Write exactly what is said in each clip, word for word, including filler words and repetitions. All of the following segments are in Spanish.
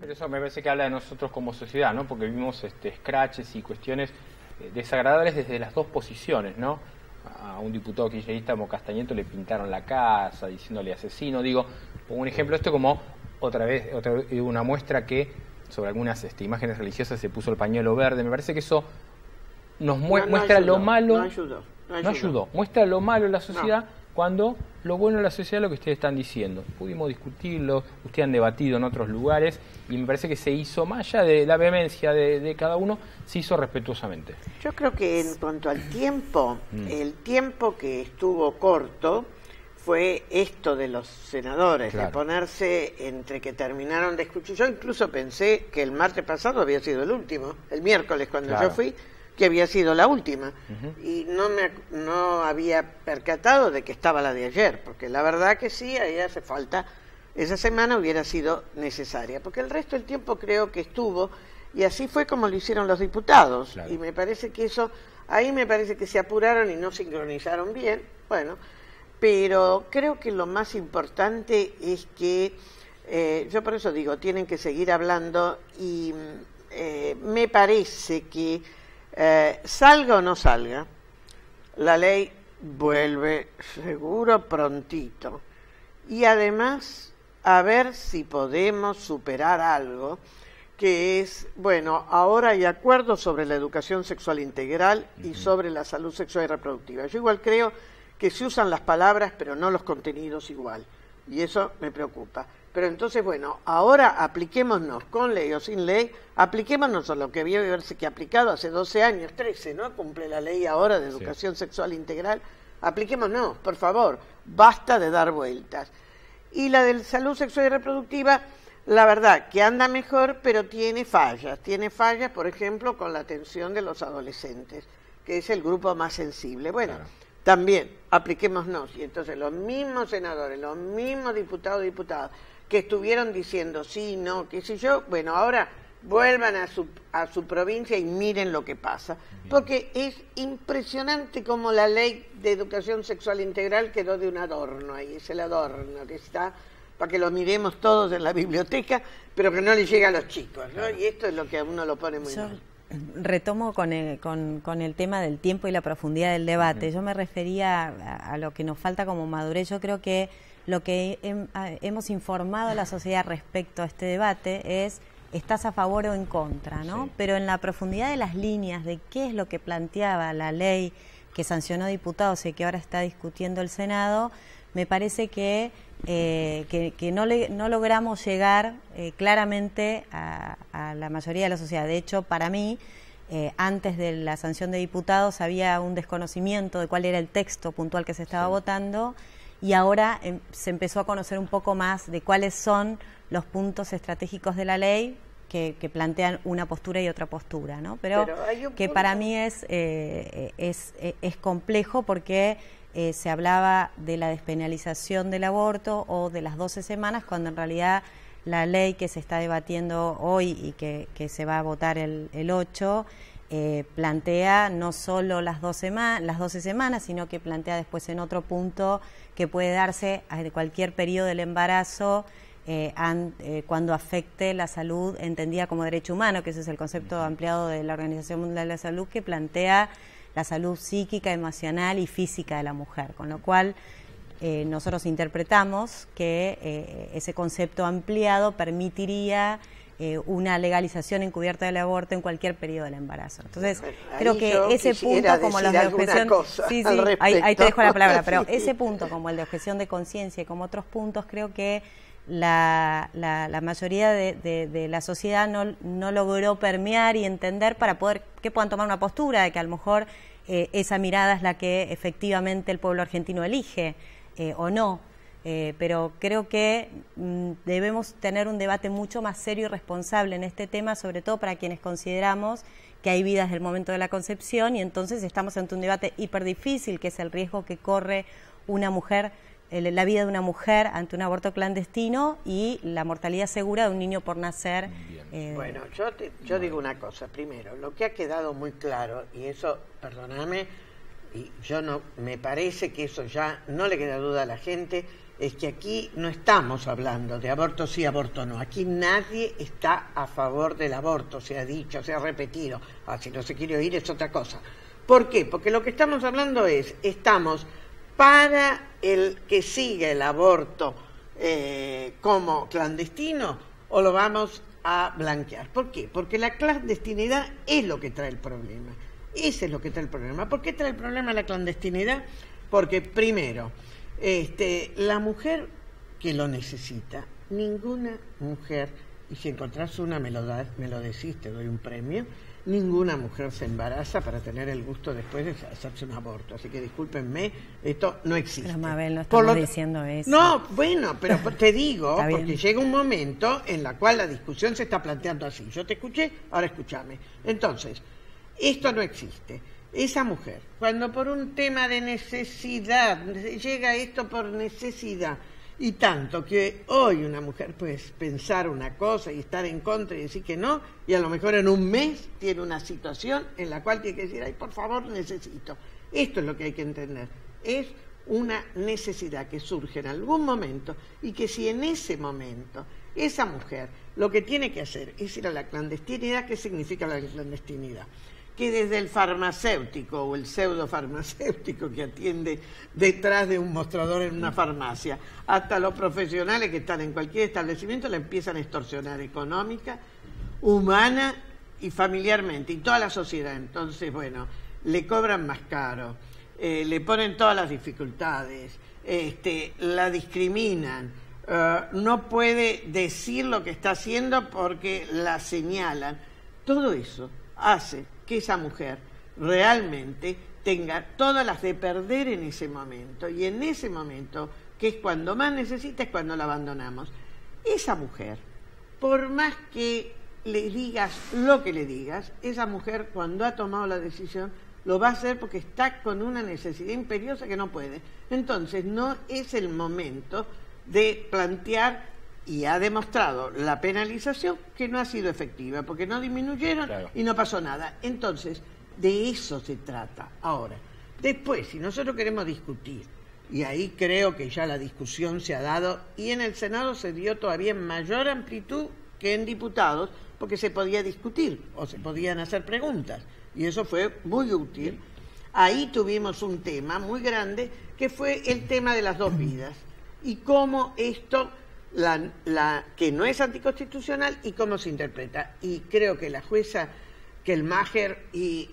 Pero eso me parece que habla de nosotros como sociedad, ¿no? Porque vimos este, scratches y cuestiones eh, desagradables desde las dos posiciones, ¿no? A un diputado kirchnerista como Castañeto le pintaron la casa diciéndole asesino. Digo, pongo un ejemplo, esto como otra vez, otra vez una muestra que sobre algunas este, imágenes religiosas se puso el pañuelo verde. Me parece que eso nos mu no, no muestra ayudó, lo malo. No ayudó, no ayudó. No ayudó. Muestra lo malo en la sociedad no. Cuando lo bueno en la sociedad es lo que ustedes están diciendo. Pudimos discutirlo, ustedes han debatido en otros lugares y me parece que se hizo, más allá de la vehemencia de, de cada uno, se hizo respetuosamente. Yo creo que en cuanto al tiempo, mm. el tiempo que estuvo corto fue esto de los senadores, claro. de ponerse entre que terminaron de escuchar. Yo incluso pensé que el martes pasado había sido el último, el miércoles cuando claro. yo fui, que había sido la última. Uh-huh. Y no me no había percatado de que estaba la de ayer, porque la verdad que sí, ahí hace falta, esa semana hubiera sido necesaria, porque el resto del tiempo creo que estuvo, y así fue como lo hicieron los diputados, claro. y me parece que eso, ahí me parece que se apuraron y no sincronizaron bien, bueno, pero creo que lo más importante es que, eh, yo por eso digo, tienen que seguir hablando, y eh, me parece que Eh, salga o no salga, la ley vuelve seguro prontito. Y además, a ver si podemos superar algo, que es, bueno, ahora hay acuerdos sobre la educación sexual integral y uh-huh. sobre la salud sexual y reproductiva. Yo igual creo que se usan las palabras, pero no los contenidos igual. Y eso me preocupa. Pero entonces, bueno, ahora apliquémonos, con ley o sin ley, apliquémonos a lo que había verse que aplicado hace doce años, trece, ¿no? Cumple la ley ahora de educación sí. sexual integral. Apliquémonos, por favor, basta de dar vueltas. Y la de salud sexual y reproductiva, la verdad que anda mejor, pero tiene fallas. Tiene fallas, por ejemplo, con la atención de los adolescentes, que es el grupo más sensible. Bueno, claro. también apliquémonos. Y entonces los mismos senadores, los mismos diputados y diputadas, que estuvieron diciendo sí, no, qué sé yo, bueno, ahora vuelvan a su, a su provincia y miren lo que pasa. Bien. Porque es impresionante cómo la ley de educación sexual integral quedó de un adorno ahí, es el adorno que está para que lo miremos todos en la biblioteca, pero que no le llega a los chicos, ¿no? Claro. Y esto es lo que a uno lo pone muy yo mal. Retomo con el, con, con el tema del tiempo y la profundidad del debate. Uh-huh. Yo me refería a, a lo que nos falta como madurez. Yo creo que lo que he, hemos informado a la sociedad respecto a este debate es, estás a favor o en contra, ¿no? Sí. Pero en la profundidad de las líneas de qué es lo que planteaba la ley que sancionó diputados y que ahora está discutiendo el Senado, me parece que, eh, que, que no, le, no logramos llegar eh, claramente a, a la mayoría de la sociedad. De hecho, para mí, eh, antes de la sanción de diputados había un desconocimiento de cuál era el texto puntual que se estaba sí. votando, y ahora eh, se empezó a conocer un poco más de cuáles son los puntos estratégicos de la ley que, que plantean una postura y otra postura, ¿no? Pero, Pero que para mí es, eh, es, es complejo porque eh, se hablaba de la despenalización del aborto o de las doce semanas, cuando en realidad la ley que se está debatiendo hoy y que, que se va a votar el, el ocho, eh, plantea no solo las doce, las doce semanas, sino que plantea después en otro punto que puede darse a cualquier periodo del embarazo eh, an, eh, cuando afecte la salud entendida como derecho humano, que ese es el concepto ampliado de la Organización Mundial de la Salud, que plantea la salud psíquica, emocional y física de la mujer, con lo cual eh, nosotros interpretamos que eh, ese concepto ampliado permitiría eh, una legalización encubierta del aborto en cualquier periodo del embarazo. Entonces, bueno, creo que ese punto, como los de objeción, sí, sí, ahí, ahí te dejo la palabra, pero sí. ese punto, como el de objeción de conciencia y como otros puntos, creo que la, la, la mayoría de, de, de la sociedad no, no logró permear y entender para poder que puedan tomar una postura de que a lo mejor eh, esa mirada es la que efectivamente el pueblo argentino elige eh, o no. Eh, pero creo que mm, debemos tener un debate mucho más serio y responsable en este tema, sobre todo para quienes consideramos que hay vidas del momento de la concepción, y entonces estamos ante un debate hiper difícil, que es el riesgo que corre una mujer, eh, la vida de una mujer ante un aborto clandestino y la mortalidad segura de un niño por nacer. Eh, bueno, yo, te, yo digo una cosa, primero, lo que ha quedado muy claro, y eso, perdóname, y yo no, me parece que eso ya no le queda duda a la gente, es que aquí no estamos hablando de aborto sí, aborto no. Aquí nadie está a favor del aborto, se ha dicho, se ha repetido. Ah, si no se quiere oír es otra cosa. ¿Por qué? Porque lo que estamos hablando es, estamos para el que siga el aborto eh, como clandestino o lo vamos a blanquear. ¿Por qué? Porque la clandestinidad es lo que trae el problema. Ese es lo que trae el problema. ¿Por qué trae el problema la clandestinidad? Porque primero, este, la mujer que lo necesita, ninguna mujer, y si encontrás una me lo, da, me lo decís, te doy un premio, ninguna mujer se embaraza para tener el gusto después de hacerse un aborto. Así que discúlpenme, esto no existe. Pero Mabel, no estamos Por lo, diciendo eso. No, bueno, pero te digo, porque llega un momento en la cual la discusión se está planteando así. Yo te escuché, ahora escúchame. Entonces, esto no existe. Esa mujer, cuando por un tema de necesidad, llega esto por necesidad, y tanto que hoy una mujer puede pensar una cosa y estar en contra y decir que no, y a lo mejor en un mes tiene una situación en la cual tiene que decir, ay, por favor, necesito. Esto es lo que hay que entender. Es una necesidad que surge en algún momento y que si en ese momento esa mujer lo que tiene que hacer es ir a la clandestinidad, ¿qué significa la clandestinidad? Que desde el farmacéutico o el pseudofarmacéutico que atiende detrás de un mostrador en una farmacia, hasta los profesionales que están en cualquier establecimiento la empiezan a extorsionar económica, humana y familiarmente, y toda la sociedad. Entonces, bueno, le cobran más caro, eh, le ponen todas las dificultades, este, la discriminan, uh, no puede decir lo que está haciendo porque la señalan. Todo eso hace que esa mujer realmente tenga todas las de perder en ese momento, y en ese momento, que es cuando más necesita, es cuando la abandonamos. Esa mujer, por más que le digas lo que le digas, esa mujer cuando ha tomado la decisión lo va a hacer porque está con una necesidad imperiosa que no puede. Entonces no es el momento de plantear, y ha demostrado la penalización que no ha sido efectiva, porque no disminuyeron, claro, y no pasó nada. Entonces, de eso se trata. Ahora, después, si nosotros queremos discutir, y ahí creo que ya la discusión se ha dado, y en el Senado se dio todavía en mayor amplitud que en diputados, porque se podía discutir, o se podían hacer preguntas, y eso fue muy útil. Ahí tuvimos un tema muy grande, que fue el tema de las dos vidas, y cómo esto... La, la que no es anticonstitucional y cómo se interpreta. Y creo que la jueza Kelmacher y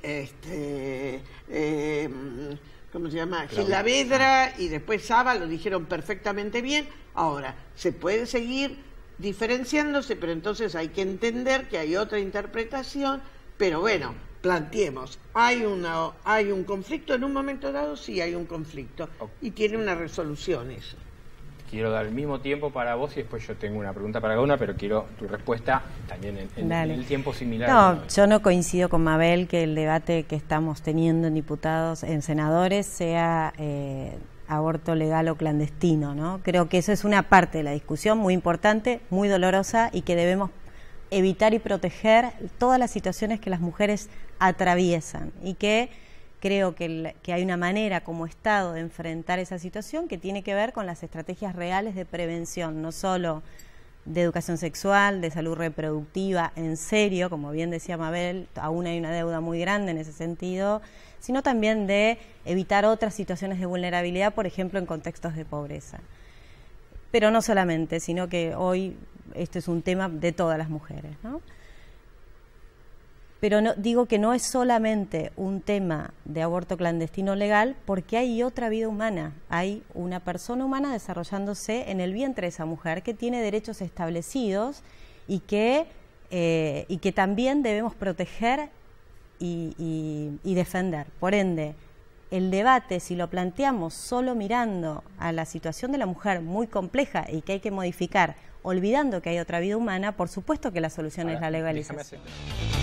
este eh, ¿cómo se llama? Gilavedra y después Saba lo dijeron perfectamente bien. Ahora, se puede seguir diferenciándose, pero entonces hay que entender que hay otra interpretación. Pero bueno, planteemos, ¿hay, una, hay un conflicto en un momento dado? Sí, hay un conflicto y tiene una resolución eso. Quiero dar el mismo tiempo para vos y después yo tengo una pregunta para cada una, pero quiero tu respuesta también en, en, en el tiempo similar. No, yo no coincido con Mabel que el debate que estamos teniendo en diputados, en senadores, sea eh, aborto legal o clandestino, ¿no? Creo que eso es una parte de la discusión muy importante, muy dolorosa, y que debemos evitar y proteger todas las situaciones que las mujeres atraviesan, y que creo que, que hay una manera como Estado de enfrentar esa situación que tiene que ver con las estrategias reales de prevención, no solo de educación sexual, de salud reproductiva, en serio, como bien decía Mabel, aún hay una deuda muy grande en ese sentido, sino también de evitar otras situaciones de vulnerabilidad, por ejemplo, en contextos de pobreza. Pero no solamente, sino que hoy esto es un tema de todas las mujeres, ¿no? Pero no, digo que no es solamente un tema de aborto clandestino legal, porque hay otra vida humana, hay una persona humana desarrollándose en el vientre de esa mujer que tiene derechos establecidos y que, eh, y que también debemos proteger y, y, y defender. Por ende, el debate, si lo planteamos solo mirando a la situación de la mujer muy compleja y que hay que modificar, olvidando que hay otra vida humana, por supuesto que la solución Ahora, es la legalización.